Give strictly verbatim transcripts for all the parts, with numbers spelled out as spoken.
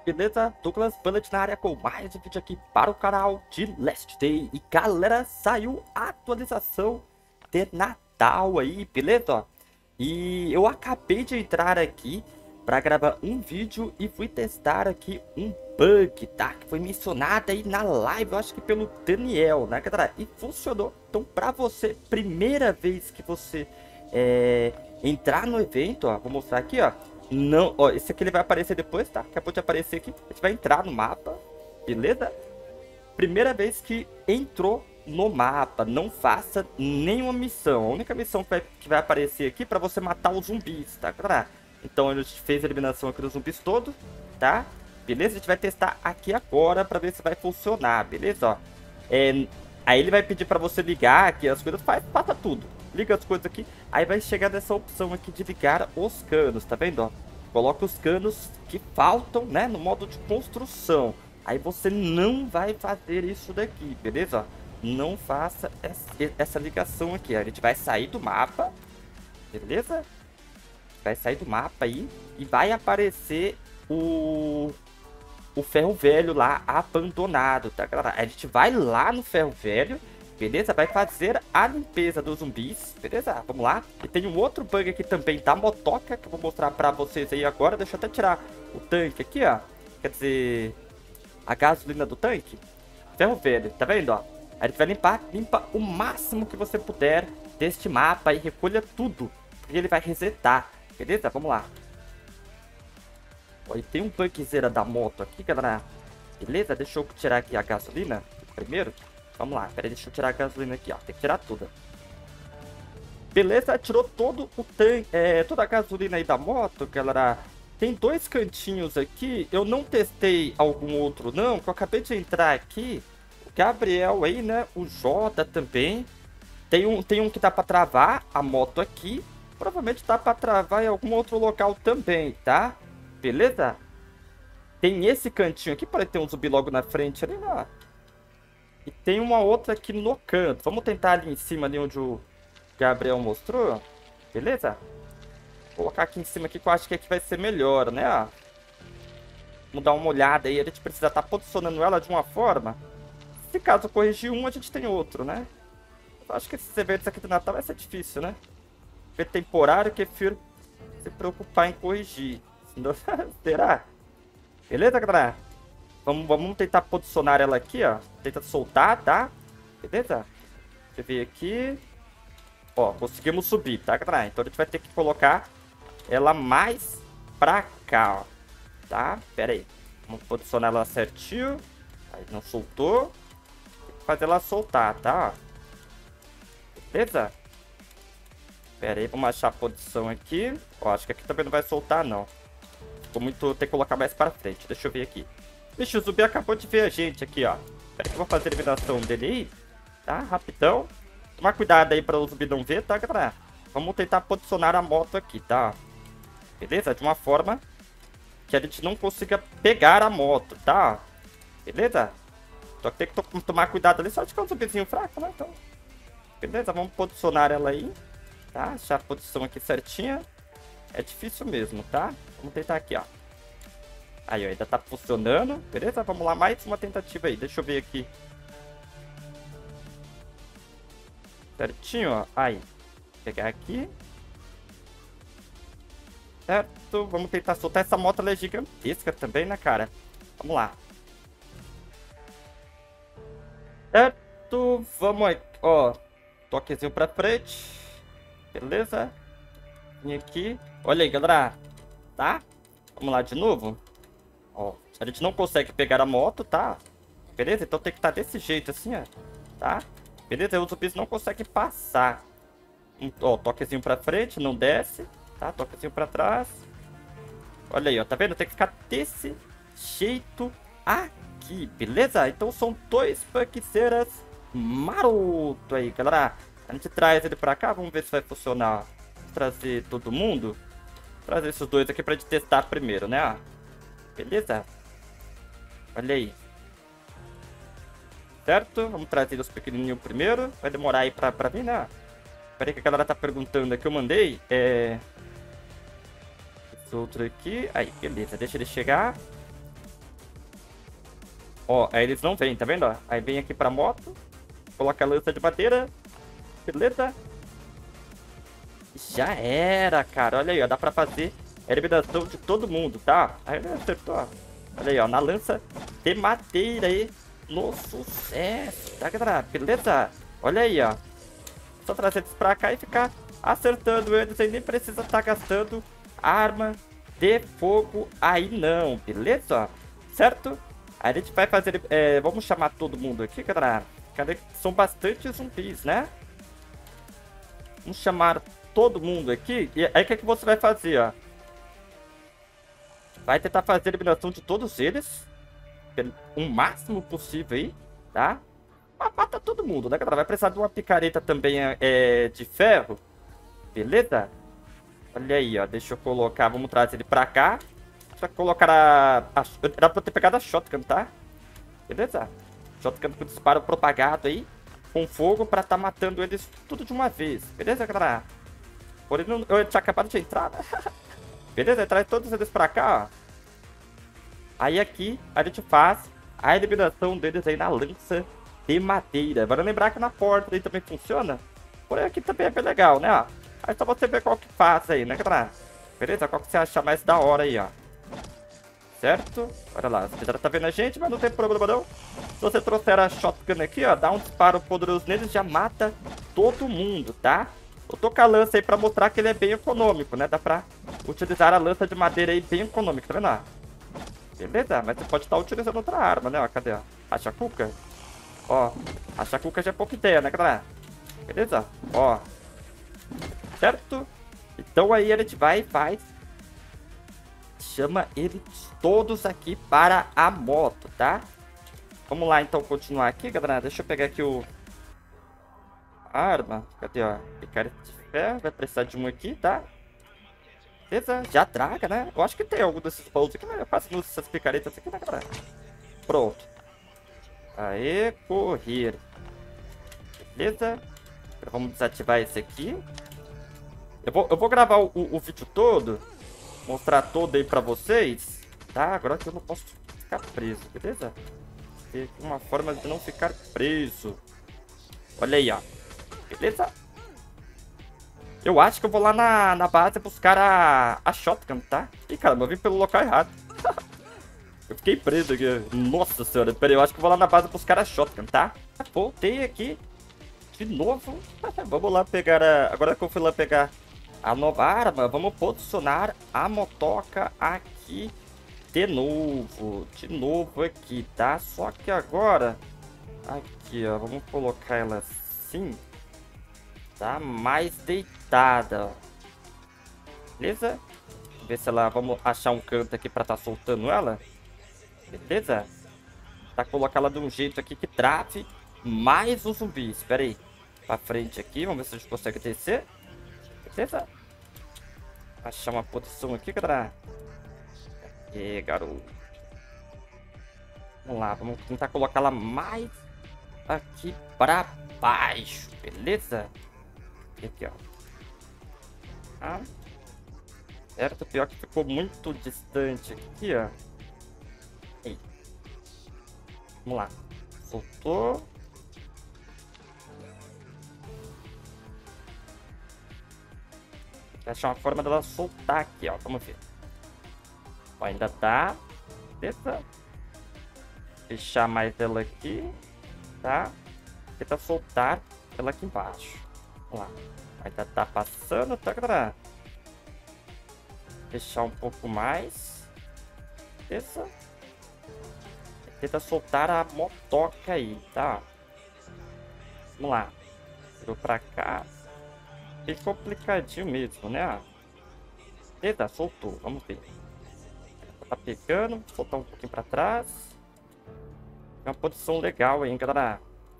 Beleza? Douglas Bullet na área com mais um vídeo aqui para o canal de Last Day. E galera, saiu a atualização de Natal aí, beleza? Ó, e eu acabei de entrar aqui para gravar um vídeo e fui testar aqui um bug, tá? Que foi mencionado aí na live, eu acho que pelo Daniel, né, galera? E funcionou. Então, para você, primeira vez que você é, entrar no evento, ó, vou mostrar aqui, ó. Não, ó, esse aqui ele vai aparecer depois, tá? Acabou de aparecer aqui. A gente vai entrar no mapa, beleza? Primeira vez que entrou no mapa, não faça nenhuma missão. A única missão que vai, que vai aparecer aqui é pra você matar os zumbis, tá, galera? Então a gente fez a eliminação aqui dos zumbis todos, tá? Beleza? A gente vai testar aqui agora pra ver se vai funcionar, beleza? Ó, é, aí ele vai pedir pra você ligar aqui as coisas, faz, faça tudo. Liga as coisas aqui, aí vai chegar nessa opção aqui de ligar os canos, tá vendo, ó? Coloca os canos que faltam, né, no modo de construção. Aí você não vai fazer isso daqui, beleza? Ó, não faça essa ligação aqui, ó. A gente vai sair do mapa, beleza? Vai sair do mapa aí e vai aparecer o... o ferro velho lá abandonado, tá, galera? A gente vai lá no ferro velho, beleza? Vai fazer a limpeza dos zumbis, beleza? Vamos lá. E tem um outro bug aqui também da motoca, que eu vou mostrar pra vocês aí agora. Deixa eu até tirar o tanque aqui, ó. Quer dizer, a gasolina do tanque. Ferro velho, tá vendo, ó? A gente vai limpar, limpa o máximo que você puder deste mapa e recolha tudo, porque ele vai resetar, beleza? Vamos lá. Ó, e tem um bugzeira da moto aqui, galera. Beleza? Deixa eu tirar aqui a gasolina primeiro. Vamos lá, peraí, deixa eu tirar a gasolina aqui, ó. Tem que tirar tudo. Beleza, tirou todo o tanque, é, toda a gasolina aí da moto, galera. Tem dois cantinhos aqui. Eu não testei algum outro, não, que eu acabei de entrar aqui. O Gabriel aí, né? O Jota também. Tem um, tem um que dá pra travar a moto aqui. Provavelmente dá pra travar em algum outro local também, tá? Beleza? Tem esse cantinho aqui, pode ter um zumbi logo na frente ali, ó. E tem uma outra aqui no canto. Vamos tentar ali em cima, ali onde o Gabriel mostrou. Beleza? Vou colocar aqui em cima aqui, que eu acho que aqui vai ser melhor, né? Vamos dar uma olhada aí. A gente precisa estar posicionando ela de uma forma. Se caso corrigir um, a gente tem outro, né? Eu acho que esses eventos aqui do Natal vai ser difícil, né? Evento temporário, que prefiro se preocupar em corrigir. Será? Beleza, galera? Vamos, vamos tentar posicionar ela aqui, ó. Tenta soltar, tá? Beleza? Deixa eu ver aqui. Ó, conseguimos subir, tá, galera? Então a gente vai ter que colocar ela mais pra cá, ó. Tá? Pera aí. Vamos posicionar ela certinho. Aí não soltou. Tem que fazer ela soltar, tá? Beleza? Pera aí, vamos achar a posição aqui. Ó, acho que aqui também não vai soltar, não. Ficou muito... Tem que colocar mais pra frente. Deixa eu ver aqui. Vixe, o zumbi acabou de ver a gente aqui, ó. Espera que eu vou fazer a eliminação dele aí. Tá? Rapidão. Tomar cuidado aí para o zumbi não ver, tá, galera? Vamos tentar posicionar a moto aqui, tá? Beleza? De uma forma que a gente não consiga pegar a moto, tá? Beleza? Só que tem que to tomar cuidado ali. Só de que é um zumbizinho fraco, né? Então... Beleza? Vamos posicionar ela aí. Tá? Achar a posição aqui certinha. É difícil mesmo, tá? Vamos tentar aqui, ó. Aí, ó, ainda tá funcionando. Beleza? Vamos lá, mais uma tentativa aí. Deixa eu ver aqui. Certinho, ó. Aí. Vou pegar aqui. Certo. Vamos tentar soltar essa moto. Ela é gigantesca também, né, cara? Vamos lá. Certo. Vamos aqui, ó. Toquezinho pra frente. Beleza? Vim aqui. Olha aí, galera. Tá? Vamos lá de novo. Ó, a gente não consegue pegar a moto, tá? Beleza? Então tem que estar desse jeito assim, ó. Tá? Beleza? Os zumbis não conseguem passar. Um, ó, toquezinho pra frente, não desce. Tá? Toquezinho pra trás. Olha aí, ó. Tá vendo? Tem que ficar desse jeito aqui, beleza? Então são dois punkceiras maroto aí, galera. A gente traz ele pra cá, vamos ver se vai funcionar. Trazer todo mundo. Trazer esses dois aqui pra gente testar primeiro, né? Beleza? Olha aí. Certo? Vamos trazer os pequenininhos primeiro. Vai demorar aí pra, pra vir, né? Pera aí que a galera tá perguntando aqui. Eu mandei. É... Esse outro aqui. Aí, beleza. Deixa ele chegar. Ó, aí eles não vêm, tá vendo? Ó? Aí vem aqui pra moto. Coloca a lança de madeira. Beleza? Já era, cara. Olha aí, ó. Dá pra fazer a eliminação de todo mundo, tá? Aí ele acertou, ó. Olha aí, ó. Na lança de madeira aí. No sucesso, tá, galera? Beleza? Olha aí, ó. Só trazer eles pra cá e ficar acertando eles. Aí nem precisa estar gastando arma de fogo aí não, beleza? Certo? Aí a gente vai fazer... É, vamos chamar todo mundo aqui, galera. Cadê? São bastante zumbis, né? Vamos chamar todo mundo aqui. E aí o que, é que você vai fazer, ó? Vai tentar fazer a eliminação de todos eles. O máximo possível aí, tá? Mas mata todo mundo, né, galera? Vai precisar de uma picareta também é, de ferro. Beleza? Olha aí, ó. Deixa eu colocar. Vamos trazer ele pra cá. Só colocar a... a era pra eu ter pegado a shotgun, tá? Beleza? Shotgun com disparo propagado aí. Com fogo pra tá matando eles tudo de uma vez. Beleza, galera? Porém, não, eu tinha acabado de entrar, né? Beleza? Traz todos eles pra cá, ó. Aí aqui a gente faz a eliminação deles aí na lança de madeira. Vale lembrar que na porta aí também funciona. Porém aqui também é bem legal, né? Ó. Aí só você ver qual que faz aí, né, galera? Beleza? Qual que você acha mais da hora aí, ó. Certo? Olha lá, você já tá vendo a gente, mas não tem problema não. Se você trouxer a shotgun aqui, ó, dá um disparo poderoso neles, já mata todo mundo, tá? Eu tô com a lança aí pra mostrar que ele é bem econômico, né? Dá pra utilizar a lança de madeira aí bem econômica, tá vendo? Ó? Beleza? Mas você pode estar utilizando outra arma, né? Ó, cadê? Ó? A chacuca? Ó, a chacuca já é pouca ideia, né, galera? Beleza? Ó. Certo? Então aí a gente vai e faz. Chama eles todos aqui para a moto, tá? Vamos lá, então, continuar aqui, galera. Deixa eu pegar aqui o... A arma. Cadê, ó? Picareta de ferro. Vai precisar de um aqui, tá? Beleza? Já traga, né? Eu acho que tem algum desses baús aqui, mas eu faço essas picaretas aqui, né, galera? Pronto. Aê, correr. Beleza? Agora vamos desativar esse aqui. Eu vou, eu vou gravar o, o, o vídeo todo. Mostrar todo aí pra vocês. Tá? Agora que eu não posso ficar preso, beleza? Tem uma forma de não ficar preso. Olha aí, ó. Beleza? Eu acho que eu vou lá na, na base buscar a, a shotgun, tá? Ih, caramba, eu vim pelo local errado. Eu fiquei preso aqui. Nossa senhora, peraí, eu acho que eu vou lá na base buscar a shotgun, tá? Voltei aqui de novo. Vamos lá pegar a... Agora que eu fui lá pegar a nova arma, vamos posicionar a motoca aqui de novo. De novo aqui, tá? Só que agora... Aqui, ó, vamos colocar ela assim... Tá mais deitada. Beleza? Ver se ela... Vamos achar um canto aqui pra tá soltando ela. Beleza? Tá, colocar ela de um jeito aqui que trave mais os zumbis. Espera aí. Pra frente aqui. Vamos ver se a gente consegue descer. Beleza? Achar uma posição aqui, galera. Aqui, garoto. Vamos lá. Vamos tentar colocar ela mais aqui pra baixo. Beleza? Aqui, ó. Ah. Certo, pior que ficou muito distante aqui, ó. Aí. Vamos lá. Soltou. Vou achar uma forma dela soltar aqui, ó. Vamos ver. Ó, ainda tá. Beleza. Fechar mais ela aqui. Tá? Tentar soltar ela aqui embaixo. Vamos lá. Ainda tá passando, tá, galera? Fechar um pouco mais. Beleza. Tenta soltar a motoca aí, tá? Vamos lá. Virou pra cá. Bem complicadinho mesmo, né? Beleza, soltou. Vamos ver. Tá pegando. Soltar um pouquinho pra trás. É uma posição legal aí, hein, galera?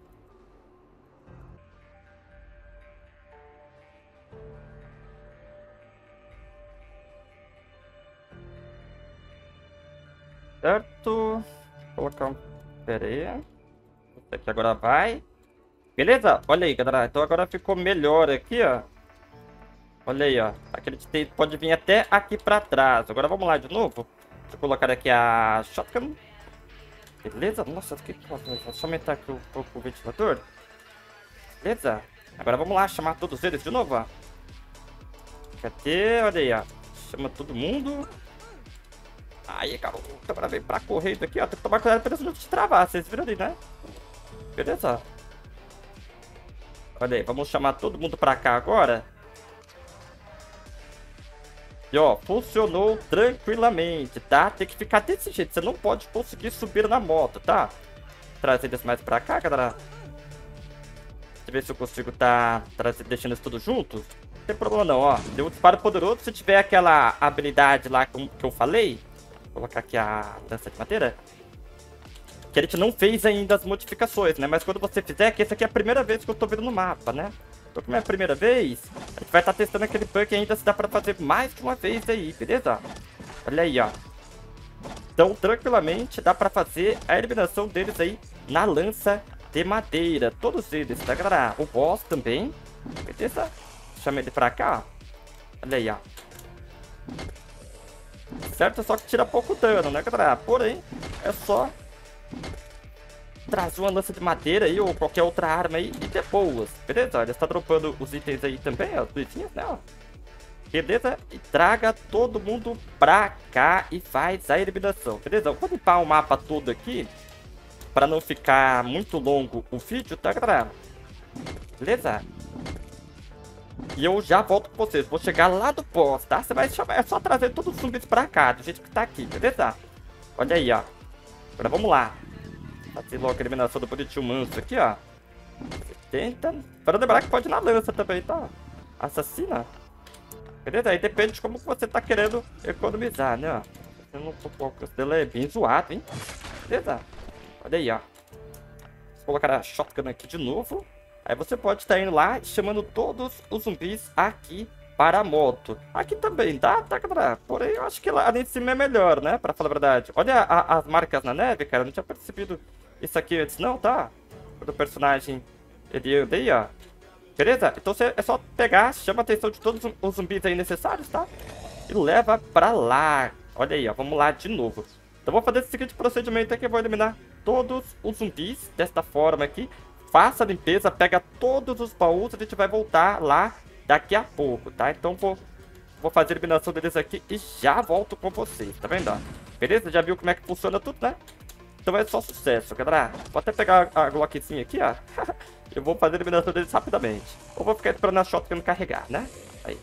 Certo. Vou colocar um... Pera aí. Esse aqui agora vai. Beleza? Olha aí, galera. Então agora ficou melhor aqui, ó. Olha aí, ó. Aquele que pode vir até aqui pra trás. Agora vamos lá de novo. Deixa eu colocar aqui a shotgun. Beleza? Nossa, que coisa. Deixa eu aumentar aqui um pouco o ventilador. Beleza? Agora vamos lá chamar todos eles de novo, ó. Cadê? Olha aí, ó. Chama todo mundo. Aí, garoto. Agora vem pra correndo aqui, ó. Tem que tomar cuidado pra eles não te travar. Vocês viram ali, né? Beleza? Olha aí, vamos chamar todo mundo pra cá agora. E ó, funcionou tranquilamente, tá? Tem que ficar desse jeito. Você não pode conseguir subir na moto, tá? Trazer eles mais pra cá, galera. Deixa eu ver se eu consigo tá trazendo, deixando isso tudo junto. Não tem problema não, ó. Deu um disparo poderoso. Se tiver aquela habilidade lá que eu falei, vou colocar aqui a lança de madeira. Que a gente não fez ainda as modificações, né? Mas quando você fizer, que essa aqui é a primeira vez que eu tô vendo no mapa, né? Então, como é a primeira vez, a gente vai estar tá testando aquele bug ainda, se dá pra fazer mais de uma vez aí, beleza? Olha aí, ó. Então, tranquilamente, dá pra fazer a eliminação deles aí na lança de madeira. Todos eles, tá, galera? O boss também, beleza? Chama ele pra cá, ó. Olha aí, ó. Certo? Só que tira pouco dano, né, galera? Porém, é só trazer uma lança de madeira aí, ou qualquer outra arma aí, e ter boas, beleza? Ele está dropando os itens aí também, as luzinhas, né, ó. Beleza? E traga todo mundo pra cá e faz a eliminação, beleza? Eu vou limpar o mapa todo aqui, pra não ficar muito longo o vídeo, tá, galera? Beleza? E eu já volto com vocês, vou chegar lá do boss, tá? Você vai chamar, é só trazer todos os zumbis pra cá, do jeito que tá aqui, beleza? Olha aí, ó. Agora vamos lá. Fazer logo a eliminação do bonitinho manso aqui, ó. setenta. Para lembrar que pode ir na lança também, tá? Assassina. Beleza? Aí depende de como você tá querendo economizar, né? Ó. O alcance dela é bem zoado, hein? Beleza? Olha aí, ó. Vou colocar a shotgun aqui de novo. Aí você pode estar indo lá e chamando todos os zumbis aqui para a moto. Aqui também dá, tá, galera? Porém, eu acho que lá ali em cima é melhor, né? Pra falar a verdade. Olha a, as marcas na neve, cara. Eu não tinha percebido isso aqui antes, não, tá? Quando o personagem, ele anda aí, ó. Beleza? Então você, é só pegar, chama a atenção de todos os zumbis aí necessários, tá? E leva pra lá. Olha aí, ó. Vamos lá de novo. Então vou fazer esse seguinte procedimento aqui. Eu vou eliminar todos os zumbis desta forma aqui. Faça a limpeza, pega todos os baús. A gente vai voltar lá daqui a pouco, tá? Então vou, vou fazer a eliminação deles aqui e já volto com vocês, tá vendo? Ó? Beleza? Já viu como é que funciona tudo, né? Então é só sucesso, galera. Vou até pegar a Glockzinha aqui, ó. Eu vou fazer a eliminação deles rapidamente. Ou vou ficar esperando a shotgun carregar, né? Aí.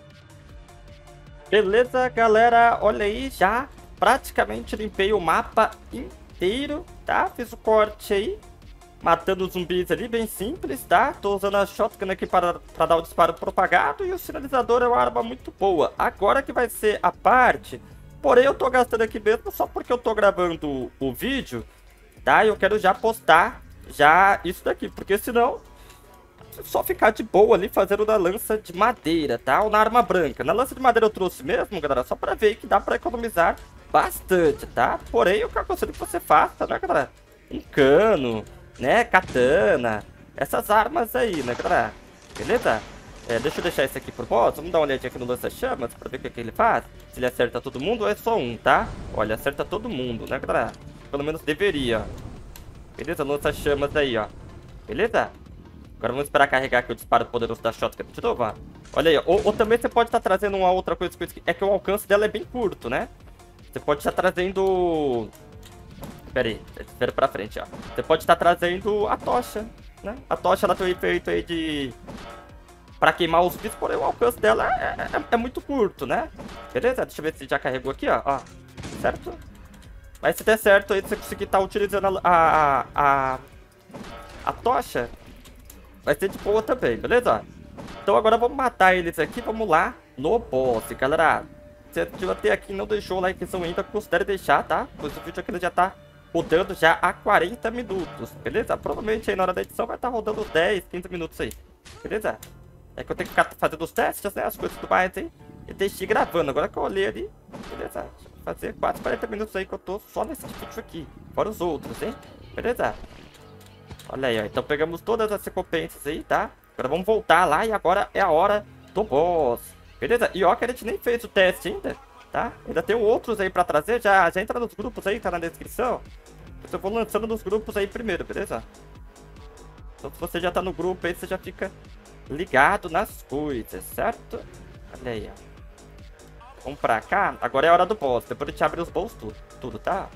Beleza, galera. Olha aí, já praticamente limpei o mapa inteiro, tá? Fiz o corte aí. Matando os zumbis ali, bem simples, tá? Tô usando a shotgun aqui para, para dar o disparo propagado. E o sinalizador é uma arma muito boa. Agora que vai ser a parte... Porém, eu tô gastando aqui mesmo só porque eu tô gravando o vídeo, tá? E eu quero já postar já isso daqui, porque senão só ficar de boa ali fazendo na lança de madeira, tá? Ou na arma branca. Na lança de madeira eu trouxe mesmo, galera, só pra ver que dá pra economizar bastante, tá? Porém, eu aconselho que você faça, né, galera? Um cano, né? Katana, essas armas aí, né, galera? Beleza? É, deixa eu deixar esse aqui por boss. Vamos dar uma olhadinha aqui no lança-chamas pra ver o que, que ele faz. Se ele acerta todo mundo ou é só um, tá? Olha, acerta todo mundo, né, galera? Pelo menos deveria. Beleza? Lança-chamas aí, ó. Beleza? Agora vamos esperar carregar aqui o disparo poderoso da shotgun de novo, ó. Olha aí, ó. Ou, ou também você pode estar tá trazendo uma outra coisa, coisa que é que o alcance dela é bem curto, né? Você pode estar tá trazendo... Pera aí, espera pra frente, ó. Você pode estar tá trazendo a tocha, né? A tocha ela tem um efeito aí de... Pra queimar os bichos, porém o alcance dela é, é, é muito curto, né? Beleza? Deixa eu ver se já carregou aqui, ó. ó. Certo? Mas se der certo aí, você conseguir estar tá utilizando a, a, a, a tocha, vai ser de boa também, beleza? Então agora vamos matar eles aqui, vamos lá no boss, galera. Se até até aqui não deixou o likezão ainda, considere deixar, tá? Pois o vídeo aqui já tá rodando já há quarenta minutos, beleza? Provavelmente aí na hora da edição vai estar tá rodando uns dez, quinze minutos aí, beleza? É que eu tenho que ficar fazendo os testes, né? As coisas e tudo mais aí. E deixei gravando. Agora que eu olhei ali, beleza? Fazer quase quarenta minutos aí que eu tô só nesse vídeo aqui. Fora os outros, hein? Beleza? Olha aí, ó. Então pegamos todas as recompensas aí, tá? Agora vamos voltar lá e agora é a hora do boss. Beleza? E ó que a gente nem fez o teste ainda, tá? Ainda tem outros aí pra trazer. Já, já entra nos grupos aí, tá na descrição. Eu vou lançando nos grupos aí primeiro, beleza? Então se você já tá no grupo aí, você já fica ligado nas coisas, certo? Olha aí, ó. Vamos pra cá. Agora é a hora do boss. Depois a gente abre os bols tudo, tudo, tá?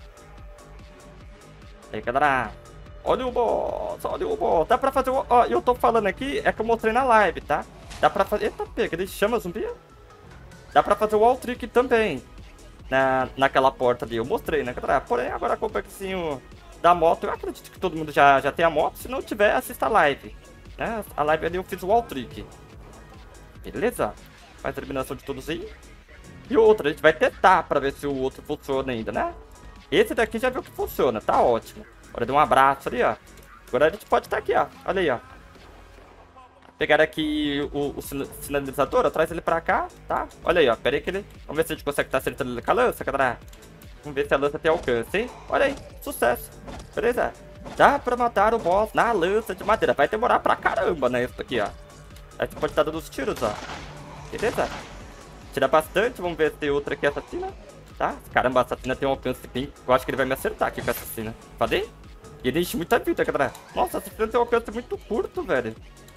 Aí, galera. Olha o boss, olha o boss. Dá pra fazer o... Ó, eu tô falando aqui, é que eu mostrei na live, tá? Dá pra fazer... Eita, pega, ele chama zumbi? Dá pra fazer o wall trick também. Na, naquela porta ali, eu mostrei, né, galera? Porém, agora com o bugzinho da moto, eu acredito que todo mundo já, já tem a moto. Se não tiver, assista a live, né? A live ali eu fiz o wall trick. Beleza? Faz a eliminação de todos aí. E outra, a gente vai testar pra ver se o outro funciona ainda, né? Esse daqui já viu que funciona, tá ótimo. Agora deu um abraço ali, ó. Agora a gente pode estar aqui, ó. Olha aí, ó. Pegar aqui o, o sinalizador, ó, traz ele pra cá, tá? Olha aí, ó. Pera aí que ele... Vamos ver se a gente consegue estar acertando ele com a lança, galera. Vamos ver se a lança tem alcance, hein? Olha aí, sucesso. Beleza? Dá pra matar o boss na lança de madeira. Vai demorar pra caramba, né? Isso aqui, ó. Aí você pode estar dando os tiros, ó. Beleza? Tira bastante. Vamos ver se tem outra aqui assassina. Tá? Caramba, a assassina tem um alcance aqui. Eu acho que ele vai me acertar aqui com a assassina. Falei? E ele enche muita vida, galera. Nossa, a assassina tem um alcance muito curto, velho.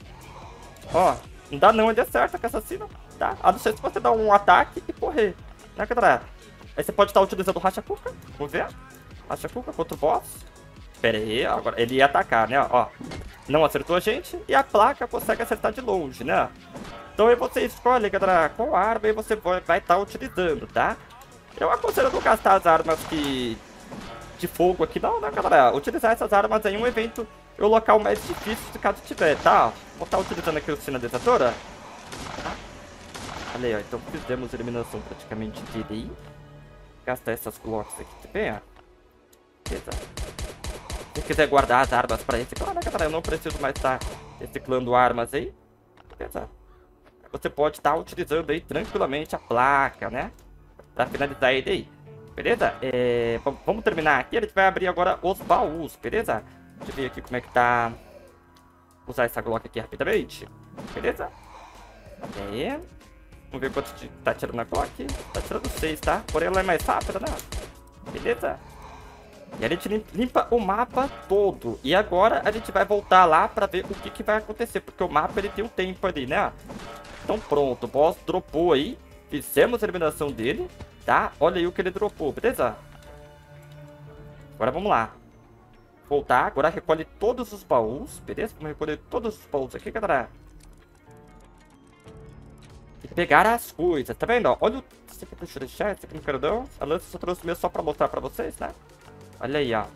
Ó, não dá não, ele acerta com a assassina. Tá? A não ser se você dar um ataque e correr. Né, galera? Aí você pode estar utilizando o Racha-Cuca. Vamos ver. Racha-Cuca contra o boss. Pera aí, agora ele ia atacar, né? Ó, não acertou a gente. E a placa consegue acertar de longe, né? Então aí você escolhe, galera, qual arma aí você vai estar utilizando, tá? Eu aconselho não gastar as armas que... de fogo aqui, não, né, galera? Utilizar essas armas aí em um evento e o local mais difícil, se caso tiver, tá? Vou estar utilizando aqui o sinalizador, ó. Tá? Olha aí, ó. Então fizemos a eliminação praticamente dele. Gastar essas blocos aqui também, ó. Beleza. Se quiser guardar as armas pra reciclar, né, galera? Eu não preciso mais estar reciclando armas aí. Beleza. Você pode estar utilizando aí tranquilamente a placa, né? Pra finalizar ele aí. Beleza? É, vamos terminar aqui. A gente vai abrir agora os baús, beleza? Deixa eu ver aqui como é que tá. Usar essa Glock aqui rapidamente. Beleza? Aí. Vamos ver quanto tá tirando a Glock. Tá tirando seis, tá? Porém ela é mais rápida, né? Beleza? E a gente limpa o mapa todo. E agora a gente vai voltar lá pra ver o que, que vai acontecer. Porque o mapa ele tem um tempo ali, né? Então pronto, o boss dropou aí. Fizemos a eliminação dele, tá? Olha aí o que ele dropou, beleza? Agora vamos lá. Voltar, agora recolhe todos os baús, beleza? Vamos recolher todos os baús aqui, galera. E pegar as coisas, tá vendo? Olha o... Esse aqui deixa eu deixar, esse aqui não quero não. A lança só trouxe mesmo só pra mostrar pra vocês, né? Olha aí, ó.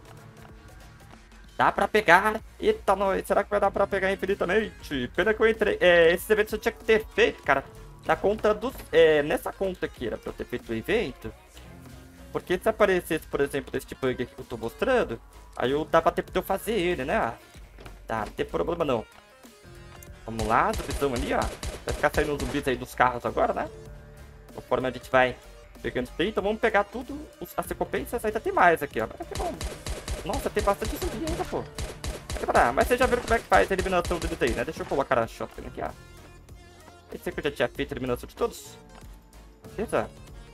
Dá pra pegar. Eita, nós. Será que vai dar pra pegar infinitamente? Pena que eu entrei. É, esses eventos eu tinha que ter feito, cara. Na conta dos... É, nessa conta aqui era pra eu ter feito o evento. Porque se aparecesse, por exemplo, esse bug aqui que eu tô mostrando, aí eu dava tempo de eu fazer ele, né? Tá, não tem problema não. Vamos lá, zumbizão ali, ó. Vai ficar saindo os zumbis aí dos carros agora, né? Conforme a gente vai pegando isso aí. Então vamos pegar tudo, os, as recompensas. Ainda tem mais aqui, ó. Aqui, vamos. Nossa, tem bastante zumbi ainda, pô. Mas vocês já viram como é que faz a eliminação deles aí, né? Deixa eu colocar a shotgun aqui, ó. Esse aqui eu já tinha feito a eliminação de todos. Beleza?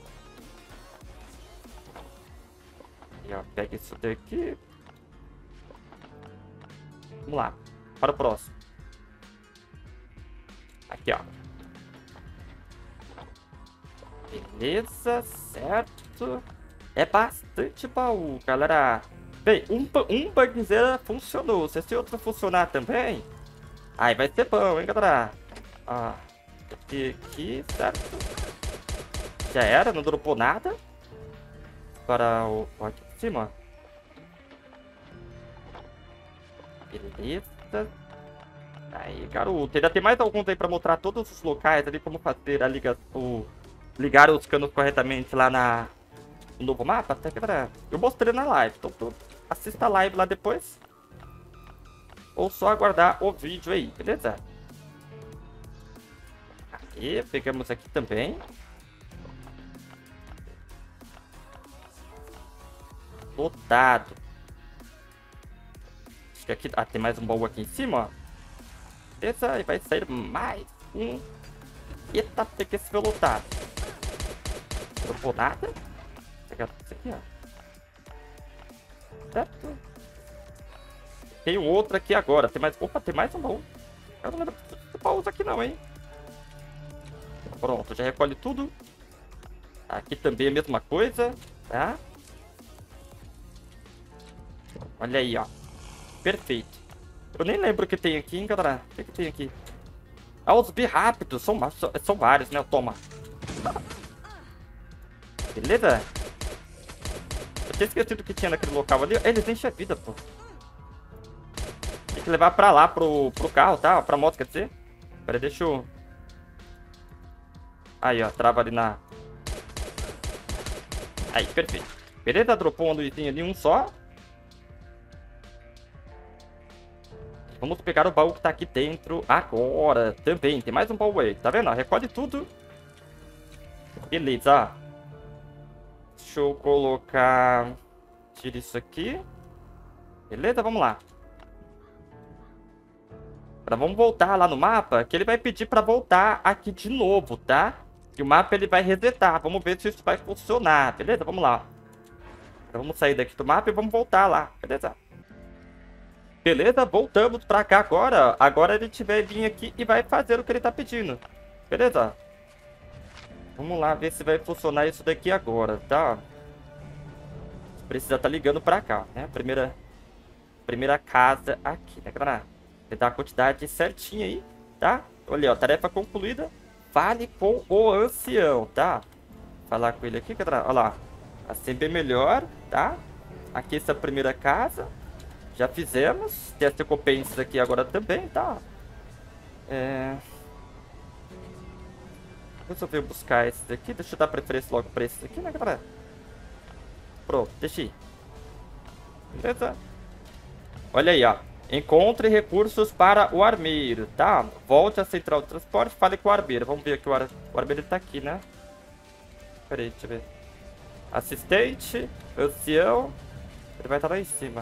E ó, pega isso daqui. Vamos lá. Para o próximo. Aqui, ó. Beleza, certo. É bastante baú, galera. Bem, um, um bugzeira funcionou. Se esse outro funcionar também, aí vai ser bom, hein, galera. Ó. Aqui, aqui, certo. Já era, não dropou nada. Para o... Aqui em cima. Beleza. Aí, garoto. Ainda tem mais alguns aí pra mostrar todos os locais ali, como fazer a liga... O... Ligar os canos corretamente lá na... No novo mapa, até que era... Eu mostrei na live, então tu assista a live lá depois. Ou só aguardar o vídeo aí, beleza? Aqui, pegamos aqui também. Lotado. Acho que aqui... Ah, tem mais um baú aqui em cima, ó. Beleza, e vai sair mais um. Eita, peguei esse foi lotado. Não dropou nada. Vou pegar tudo isso aqui, ó. certo? Tem outro aqui agora. Tem mais... Opa, tem mais um baú. Eu não lembro de baús aqui não, hein? Pronto, já recolhe tudo. Aqui também é a mesma coisa, tá? Olha aí, ó. Perfeito. Eu nem lembro o que tem aqui, hein, galera? O que, que tem aqui? Ah, os bi rápidos. São, são, são vários, né? Toma. Beleza? Eu tinha esquecido o que tinha naquele local ali. Eles enchem a vida, pô. Tem que levar pra lá, pro, pro carro, tá? Pra moto, quer dizer? Pera aí, deixa eu... Aí, ó. Trava ali na... Aí, perfeito. Beleza? Dropou um luzinho ali, um só. Vamos pegar o baú que tá aqui dentro agora também. Tem mais um baú aí, tá vendo? Recolhe tudo. Beleza, ó. Deixa eu colocar... Tira isso aqui. Beleza, vamos lá. Agora vamos voltar lá no mapa, que ele vai pedir pra voltar aqui de novo, tá? E o mapa ele vai resetar. Vamos ver se isso vai funcionar, beleza? Vamos lá. Então, vamos sair daqui do mapa e vamos voltar lá, beleza? Beleza, voltamos pra cá agora. Agora a gente vai vir aqui e vai fazer o que ele tá pedindo. Beleza? Vamos lá ver se vai funcionar isso daqui agora, tá? Precisa tá ligando pra cá, né? Primeira, primeira casa aqui, né, galera? Você dá a quantidade certinha aí, tá? Olha, ó, tarefa concluída. Fale com o ancião, tá? Falar com ele aqui, galera. Olha lá. Assim bem melhor, tá? Aqui essa primeira casa. Já fizemos. Tem as recompensas aqui agora também, tá? É... Resolvi buscar esses aqui. Deixa eu dar preferência logo pra esses aqui, né, galera? Pronto, deixa ir. Beleza? Olha aí, ó. Encontre recursos para o armeiro, tá? Volte à central de transporte, fale com o armeiro. Vamos ver aqui, o, ar... o armeiro tá aqui, né? Pera aí, deixa eu ver. Assistente, ancião. Ele vai estar lá em cima.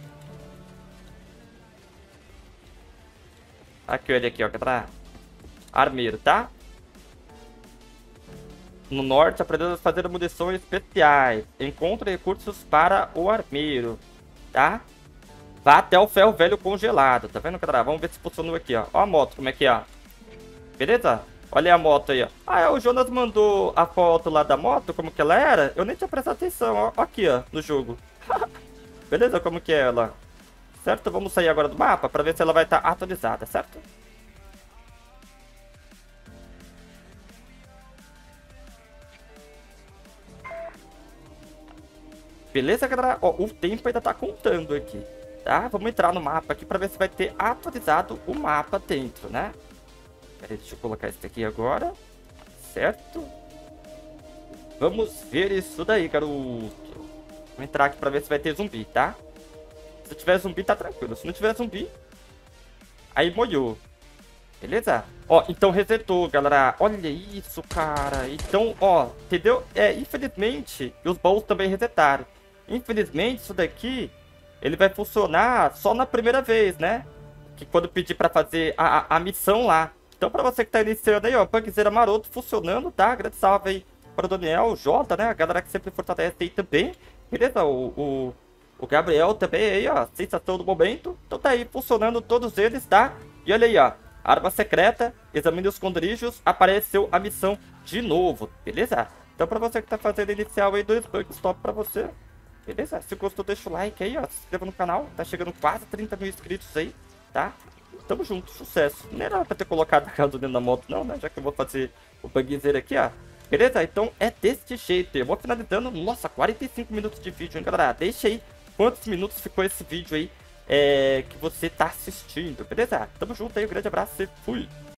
Aqui, olha aqui, ó. Armeiro, tá? No norte, aprendendo a fazer munições especiais. Encontre recursos para o armeiro, tá? Vá até o ferro velho congelado. Tá vendo, galera? Vamos ver se funcionou aqui, ó. Ó a moto, como é que é. Beleza? Olha aí a moto aí, ó. Ah, é, o Jonas mandou a foto lá da moto, como que ela era. Eu nem tinha prestado atenção, ó. Aqui, ó, no jogo. Beleza? Como que é ela? Certo? Vamos sair agora do mapa pra ver se ela vai estar atualizada, certo? Beleza, galera? Ó, o tempo ainda tá contando aqui, tá? Vamos entrar no mapa aqui pra ver se vai ter atualizado o mapa dentro, né? Pera aí, deixa eu colocar isso aqui agora. Certo? Vamos ver isso daí, garoto. Vou entrar aqui pra ver se vai ter zumbi, tá? Se tiver zumbi, tá tranquilo. Se não tiver zumbi, aí molhou. Beleza? Ó, então resetou, galera. Olha isso, cara. Então, ó, entendeu? É, infelizmente, os baús também resetaram. Infelizmente, isso daqui, ele vai funcionar só na primeira vez, né? Que quando pedir pra fazer a, a, a missão lá. Então, pra você que tá iniciando aí, ó, Punkzeira Maroto funcionando, tá? Grande salve aí para o Daniel, o Jota, né? A galera que sempre fortalece aí também. Beleza? O, o, o Gabriel também aí, ó. Sensação do momento. Então tá aí funcionando todos eles, tá? E olha aí, ó. Arma secreta, examine os esconderijos, apareceu a missão de novo, beleza? Então pra você que tá fazendo inicial aí, dois bugs top pra você, beleza? Se gostou, deixa o like aí, ó, se inscreva no canal, tá chegando quase trinta mil inscritos aí, tá? Tamo junto, sucesso. Não era pra ter colocado a gasolina na moto não, né? Já que eu vou fazer o bugzeiro aqui, ó. Beleza? Então é deste jeito, eu vou finalizando, nossa, quarenta e cinco minutos de vídeo, hein, galera? Deixa aí quantos minutos ficou esse vídeo aí. É, que você tá assistindo, beleza? Tamo junto aí, um grande abraço e fui!